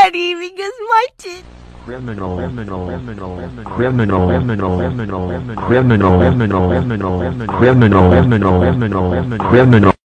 can't even get smited. Criminal, criminal, criminal, criminal, criminal, criminal, criminal, criminal, criminal, criminal, criminal, criminal.